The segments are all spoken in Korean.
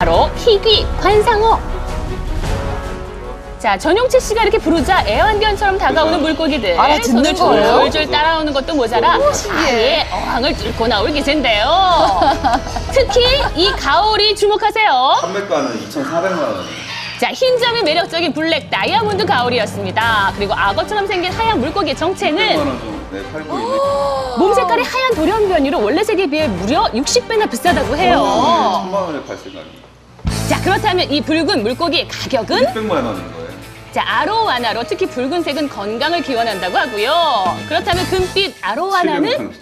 바로 희귀 관상어. 자, 전용치 씨가 이렇게 부르자 애완견처럼 다가오는 물고기들. 알아듣는 손을 거예요? 줄줄 따라오는 것도 모자라 아예 어항을 뚫고 나올 기세인데요. 특히 이 가오리 주목하세요. 판매가는 2,400만 원. 자, 흰 점이 매력적인 블랙 다이아몬드 가오리였습니다. 그리고 악어처럼 생긴 하얀 물고기의 600만 정체는 원 좀 팔고 있는. 몸 색깔이 하얀 돌연변이로 원래 색에 비해 무려 60배나 비싸다고 해요. 1,000만 원에 팔 생각입니다. 자, 그렇다면 이 붉은 물고기의 가격은? 600만 원인 거예요. 자, 아로와나로 특히 붉은색은 건강을 기원한다고 하고요. 그렇다면 금빛 아로와나는?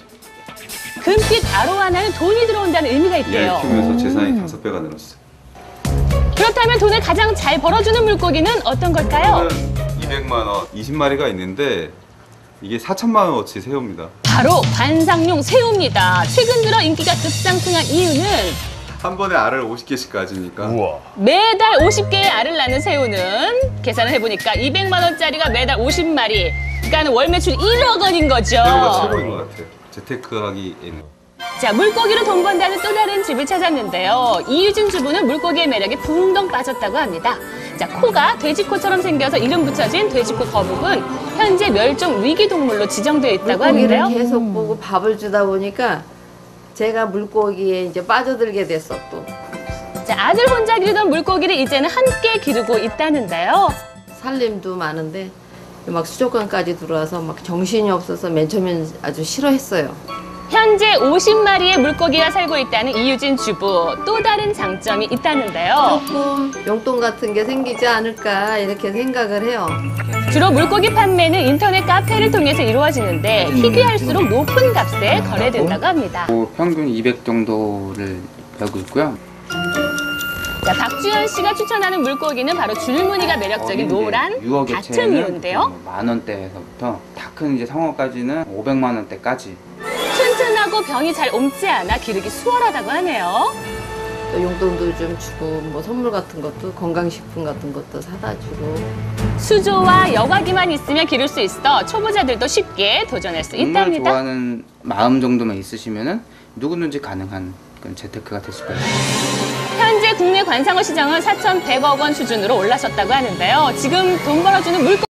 금빛 아로와나는 돈이 들어온다는 의미가 있대요. 얘를 키우면서 재산이 5배가 늘었어요. 그렇다면 돈을 가장 잘 벌어주는 물고기는 어떤 걸까요? 200만 원, 20마리가 있는데 이게 4천만 원어치 새우입니다. 바로 관상용 새우입니다. 최근 들어 인기가 급상승한 이유는 한 번에 알을 50개씩 가지니까. 우와. 매달 50개의 알을 낳는 새우는 계산을 해보니까 200만 원짜리가 매달 50마리. 그러니까 월 매출 1억 원인 거죠. 새우가 최고인 것 같아요. 재테크하기에는. 자, 물고기로 돈 번다는 또 다른 집을 찾았는데요. 이유진 주부는 물고기의 매력에 붕덩 빠졌다고 합니다. 자, 코가 돼지코처럼 생겨서 이름 붙여진 돼지코 거북은 현재 멸종 위기 동물로 지정되어 있다고 하는데요. 물고기를 계속 보고 밥을 주다 보니까 제가 물고기에 이제 빠져들게 됐어 또. 자, 아들 혼자 기르던 물고기를 이제는 함께 기르고 있다는데요. 살림도 많은데 막 수족관까지 들어와서 막 정신이 없어서 맨 처음엔 아주 싫어했어요. 현재 50마리의 물고기가 살고 있다는 이유진 주부. 또 다른 장점이 있다는데요. 조금 용돈 같은 게 생기지 않을까 이렇게 생각을 해요. 주로 물고기 판매는 인터넷 카페를 통해서 이루어지는데 희귀할수록 높은 값에 거래된다고 합니다. 평균 200 정도를 벌고 있고요. 자, 박주현 씨가 추천하는 물고기는 바로 줄무늬가 매력적인 노란 다툼이온데요. 만 원대에서부터 다 큰 이제 상어까지는 500만 원대까지. 튼튼하고 병이 잘 옮지 않아 기르기 수월하다고 하네요. 또 용돈도 좀 주고 뭐 선물 같은 것도 건강식품 같은 것도 사다 주고. 수조와 여과기만 있으면 기를 수 있어 초보자들도 쉽게 도전할 수 정말 있답니다. 좋아하는 마음 정도만 있으시면은 누구든지 가능한 그런 재테크가 되실 거예요. 현재 국내 관상어 시장은 4,100억 원 수준으로 올라섰다고 하는데요. 지금 돈 벌어주는 물고기